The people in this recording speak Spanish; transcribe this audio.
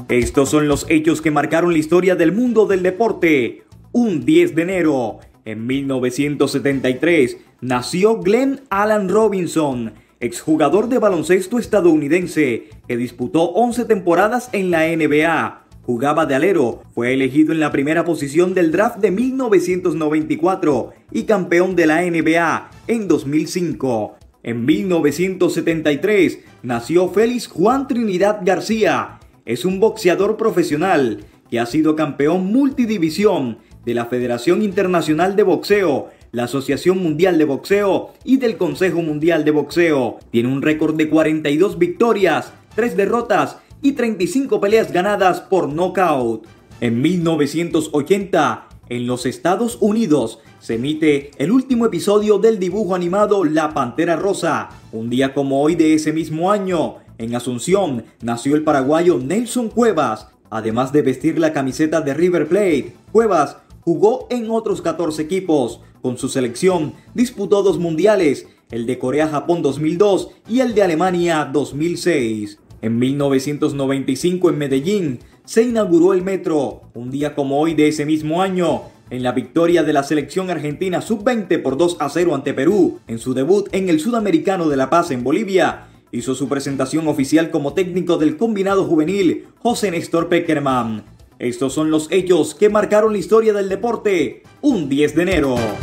Estos son los hechos que marcaron la historia del mundo del deporte. Un 10 de enero, en 1973, nació Glenn Allen Robinson, exjugador de baloncesto estadounidense que disputó 11 temporadas en la NBA. Jugaba de alero, fue elegido en la primera posición del draft de 1994 y campeón de la NBA en 2005. En 1973 nació Félix Juan Trinidad García. Es un boxeador profesional que ha sido campeón multidivisión de la Federación Internacional de Boxeo, la Asociación Mundial de Boxeo y del Consejo Mundial de Boxeo. Tiene un récord de 42 victorias, 3 derrotas y 35 peleas ganadas por nocaut. En 1980, en los Estados Unidos, se emite el último episodio del dibujo animado La Pantera Rosa. Un día como hoy de ese mismo año, en Asunción, nació el paraguayo Nelson Cuevas. Además de vestir la camiseta de River Plate, Cuevas jugó en otros 14 equipos. Con su selección disputó 2 mundiales, el de Corea-Japón 2002 y el de Alemania 2006. En 1995 en Medellín se inauguró el metro. Un día como hoy de ese mismo año, en la victoria de la selección argentina sub-20 por 2-0 ante Perú, en su debut en el Sudamericano de La Paz en Bolivia, hizo su presentación oficial como técnico del combinado juvenil José Néstor Pekerman. Estos son los hechos que marcaron la historia del deporte un 10 de enero.